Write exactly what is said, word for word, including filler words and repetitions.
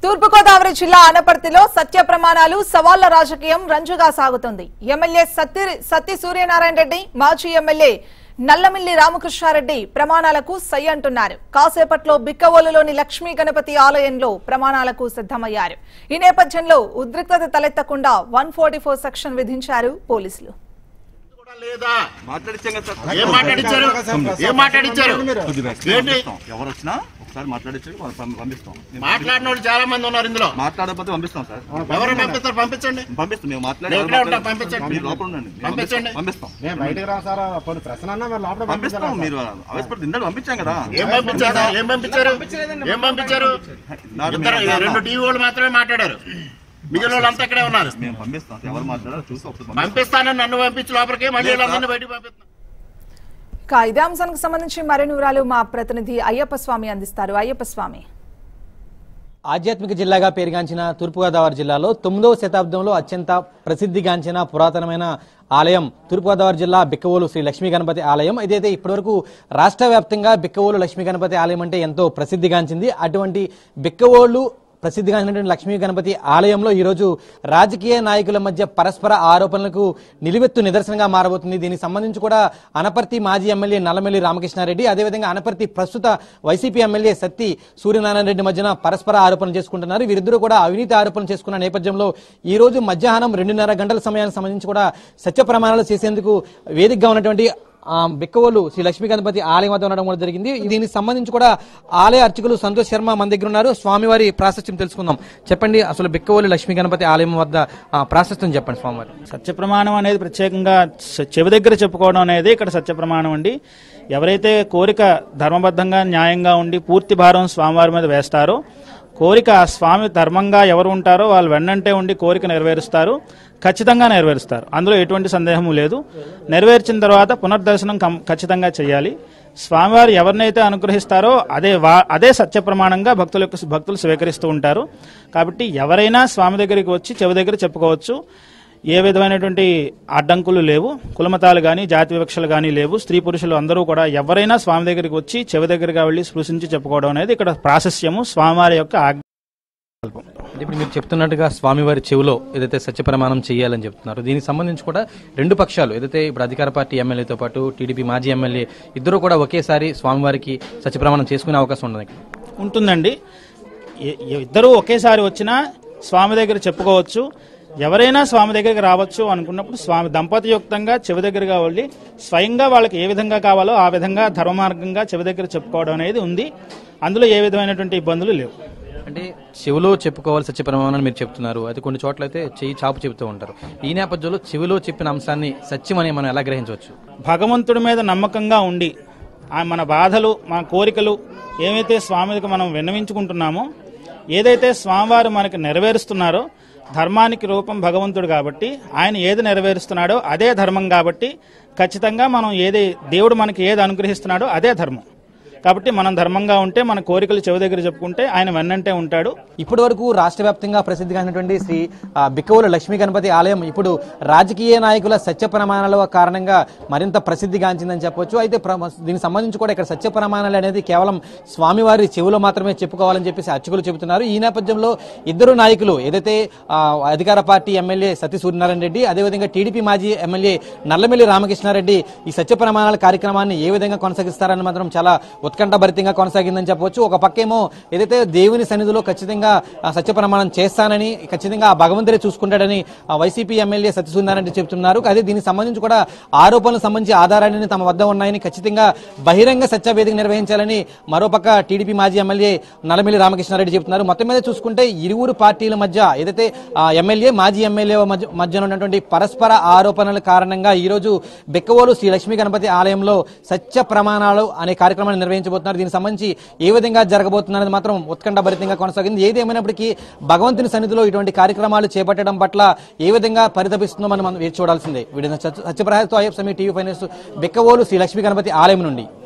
తూర్పు గోదావరి జిల్లా అనపర్తిలో సత్య ప్రమాణాలు సవాళ్ల రాజకీయం రంజుగా సాగుతుంది. ఎమ్మెల్యే సత్తి సత్తి సూర్యనారాయణ రెడ్డి, మాజీ ఎమ్మెల్యే నల్లమిల్లి రామకృష్ణ రెడ్డి ప్రమాణాలకు సై అంటున్నారు. కాసేపట్లో బిక్కవోలులోని లక్ష్మీ గణపతి ఆలయంలో ప్రమాణాలకు సిద్ధమయ్యారు. ఈ నేపథ్యంలో ఉద్రిక్తత తలెత్తకుండా వన్ ఫార్టీ ఫోర్ సెక్షన్ విధించారు పోలీసులు. మాట్లాడిన వాళ్ళు చాలా మంది ఉన్నారు ఇందులో. మాట్లాడకపోతే పంపిస్తాం సార్. ఎవరు పంపిస్తారు? పంపించండి. పంపిస్తాం. మేము మాట్లాడి పంపించండి. లోపల ఉండండి. పంపించండి. పంపిస్తాం. పంపిస్తాం. మీరు అవసరం ఇందాక పంపించాం కదా. ఏం పంపించారు? ఏం పంపించారు? ఏం పంపించారు? రెండు టీవీ వాళ్ళు మాత్రమే మాట్లాడారు. మిగిలిన వాళ్ళంతా ఇక్కడే ఉన్నారు. మేము పంపిస్తాం. ఎవరు మాట్లాడారో చూసి పంపిస్తానని నన్ను పంపించి లోపలికి మళ్ళీ వాళ్ళందరినీ బయటకు పంపిస్తాం. ఇదే అంశానికి సంబంధించి మరిన్ని వివరాలు మా ప్రతినిధి అయ్యప్ప స్వామి అందిస్తారు. అయ్యప్ప స్వామి, ఆధ్యాత్మిక జిల్లాగా పేరుగాంచిన తూర్పుగోదావరి జిల్లాలో తొమ్మిదవ శతాబ్దంలో అత్యంత ప్రసిద్ధిగాంచిన పురాతనమైన ఆలయం తూర్పుగోదావరి జిల్లా బిక్కవోలు శ్రీ లక్ష్మీ గణపతి ఆలయం. ఇదైతే ఇప్పటివరకు రాష్ట్ర వ్యాప్తంగా బిక్కవోలు లక్ష్మీ గణపతి ఆలయం అంటే ఎంతో ప్రసిద్ధిగాంచింది. అటువంటి బిక్కవోలు ప్రసిద్ధిగాంచినటువంటి లక్ష్మీ గణపతి ఆలయంలో ఈరోజు రాజకీయ నాయకుల మధ్య పరస్పర ఆరోపణలకు నిలువెత్తు నిదర్శనంగా మారబోతుంది. దీనికి సంబంధించి కూడా అనపర్తి మాజీ ఎమ్మెల్యే నల్లమిల్లి రామకృష్ణ రెడ్డి, అదేవిధంగా అనపర్తి ప్రస్తుత వైసీపీ ఎమ్మెల్యే సత్తి సూర్యనారాయణ రెడ్డి మధ్యన పరస్పర ఆరోపణలు చేసుకుంటున్నారు. వీరిద్దరూ కూడా అవినీతి ఆరోపణలు చేసుకున్న నేపథ్యంలో ఈ రోజు మధ్యాహ్నం రెండున్నర గంటల సమయానికి సంబంధించి కూడా సత్య ప్రమాణాలు చేసేందుకు వేదికగా ఉన్నటువంటి బిక్కవోలు శ్రీ లక్ష్మీ గణపతి ఆలయం వద్ద ఉండడం కూడా జరిగింది. దీనికి సంబంధించి కూడా ఆలయ అర్చకులు సంతోష్ శర్మ మన దగ్గర ఉన్నారు. స్వామివారి ప్రాశస్త్యం తెలుసుకుందాం. చెప్పండి, అసలు బిక్కవోలు లక్ష్మీ గణపతి ఆలయం వద్ద ప్రాశస్త్యం చెప్పండి స్వామివారి. సత్య ప్రమాణం అనేది ప్రత్యేకంగా చెవి దగ్గర చెప్పుకోవడం అనేది ఇక్కడ సత్య ప్రమాణం అండి. ఎవరైతే కోరిక ధర్మబద్ధంగా న్యాయంగా ఉండి పూర్తి భారం స్వామివారి మీద వేస్తారో, కోరిక ఆ స్వామి ధర్మంగా ఎవరు ఉంటారో వాళ్ళు వెన్నంటే ఉండి కోరిక నెరవేరుస్తారు, ఖచ్చితంగా నెరవేరుస్తారు. అందులో ఎటువంటి సందేహము లేదు. నెరవేర్చిన తర్వాత పునర్దర్శనం ఖచ్చితంగా చేయాలి. స్వామివారు ఎవరినైతే అనుగ్రహిస్తారో అదే వా అదే సత్య ప్రమాణంగా భక్తుల యొక్క భక్తులు స్వీకరిస్తూ ఉంటారు. కాబట్టి ఎవరైనా స్వామి దగ్గరికి వచ్చి చెవి దగ్గర చెప్పుకోవచ్చు. ఏ విధమైనటువంటి అడ్డంకులు లేవు. కులమతాలు కానీ జాతి వివక్షలు కానీ లేవు. స్త్రీ పురుషులు అందరూ కూడా ఎవరైనా స్వామి దగ్గరికి వచ్చి చెవి దగ్గరగా వెళ్ళి స్పృశించి చెప్పుకోవడం అనేది ఇక్కడ ప్రాశస్యము, స్వామివారి యొక్క ఆజ్ఞ. ఇప్పుడు మీరు చెప్తున్నట్టుగా స్వామివారి చెవిలో ఏదైతే సత్య ప్రమాణం చేయాలని చెప్తున్నారు, దీనికి సంబంధించి కూడా రెండు పక్షాలు ఏదైతే ఇప్పుడు అధికార పార్టీ ఎమ్మెల్యేతో పాటు టీడీపీ మాజీ ఎమ్మెల్యే ఇద్దరు కూడా ఒకేసారి స్వామివారికి సత్య ప్రమాణం చేసుకునే అవకాశం ఉండదు ఉంటుందండి. ఇద్దరు ఒకేసారి వచ్చినా స్వామి దగ్గర చెప్పుకోవచ్చు. ఎవరైనా స్వామి దగ్గరికి రావచ్చు అనుకున్నప్పుడు స్వామి దంపతియుక్తంగా చెవి దగ్గరగా వెళ్ళి స్వయంగా వాళ్ళకి ఏ విధంగా కావాలో ఆ విధంగా ధర్మమార్గంగా చెవి దగ్గర చెప్పుకోవడం అనేది ఉంది. అందులో ఏ విధమైనటువంటి ఇబ్బందులు లేవు. అంటే చెవిలో చెప్పుకోవాలి సత్య ప్రమాణం మీరు చెప్తున్నారు, అది కొన్ని చోట్ల అయితే చెయ్యి చాపు చెబుతూ ఉంటారు. ఈ నేపథ్యంలో చెవిలో చెప్పిన అంశాన్ని సత్యం అని మనం ఎలా గ్రహించవచ్చు? భగవంతుడి మీద నమ్మకంగా ఉండి మన బాధలు మన కోరికలు ఏమైతే స్వామికి మనం విన్నవించుకుంటున్నామో, ఏదైతే స్వామివారు మనకి నెరవేరుస్తున్నారో, ధర్మానికి రూపం భగవంతుడు కాబట్టి ఆయన ఏది నెరవేరుస్తున్నాడో అదే ధర్మం. కాబట్టి ఖచ్చితంగా మనం ఏది దేవుడు మనకి ఏది అనుగ్రహిస్తున్నాడో అదే ధర్మం. కాబట్టి మనం ధర్మంగా ఉంటే మన కోరికలు చెవి దగ్గర చెప్పుకుంటే ఆయన వెన్నంటే ఉంటాడు. ఇప్పటి వరకు రాష్ట్ర వ్యాప్తంగా ప్రసిద్ధిగాంచినటువంటి శ్రీ బిక్కవోలు లక్ష్మీ గణపతి ఆలయం ఇప్పుడు రాజకీయ నాయకుల సత్య ప్రమాణాల కారణంగా మరింత ప్రసిద్ధిగాంచిందని చెప్పొచ్చు. అయితే దీనికి సంబంధించి కూడా ఇక్కడ సత్య ప్రమాణాలు అనేది కేవలం స్వామివారి చెవిలో మాత్రమే చెప్పుకోవాలని చెప్పేసి అర్చకులు చెబుతున్నారు. ఈ నేపథ్యంలో ఇద్దరు నాయకులు ఏదైతే అధికార పార్టీ ఎమ్మెల్యే సత్తి సూర్యనారాయణ రెడ్డి, అదేవిధంగా టీడీపీ మాజీ ఎమ్మెల్యే నల్లమిల్లి రామకృష్ణ రెడ్డి ఈ సత్య ప్రమాణాల కార్యక్రమాన్ని ఏ విధంగా కొనసాగిస్తారని మాత్రం చాలా ఉత్కంఠభరితంగా కొనసాగిందని చెప్పవచ్చు. ఒక పక్కేమో ఏదైతే దేవుని సన్నిధిలో ఖచ్చితంగా సత్య ప్రమాణం చేస్తానని, ఖచ్చితంగా ఆ భగవంతుడే చూసుకుంటాడని వైసీపీ ఎమ్మెల్యే సత్య సూర్యనారాయణ రెడ్డి చెబుతున్నారు. అదే దీనికి సంబంధించి కూడా ఆరోపణలకు సంబంధించి ఆధారాన్ని తమ వద్ద ఉన్నాయని, ఖచ్చితంగా బహిరంగ సత్యవేదిక నిర్వహించాలని మరోపక్క టీడీపీ మాజీ ఎమ్మెల్యే నల్లమిల్లి రామకృష్ణారెడ్డి చెబుతున్నారు. మొత్తం మీద చూసుకుంటే ఇరువురు పార్టీల మధ్య ఏదైతే ఎమ్మెల్యే మాజీ ఎమ్మెల్యే మధ్య ఉన్నటువంటి పరస్పర ఆరోపణల కారణంగా ఈ రోజు బిక్కవోలు శ్రీ లక్ష్మీ గణపతి ఆలయంలో సత్య ప్రమాణాలు అనే కార్యక్రమాన్ని నిర్వహించారు. దీనికి సంబంధించి ఏ విధంగా జరగబోతున్నది మాత్రం ఉత్కంఠభరితంగా కొనసాగింది. ఏది ఏమైనప్పటికీ భగవంతుని సన్నిధిలో ఇటువంటి కార్యక్రమాలు చేపట్టడం పట్ల ఏ విధంగా పరితపిస్తుందో మనం వేచి చూడాల్సిందే. వీడియో సత్యప్రహార్తో Ayyappa Swamy, TV five news, Bikkavolu Sri Lakshmi Ganapathi ఆలయం నుండి.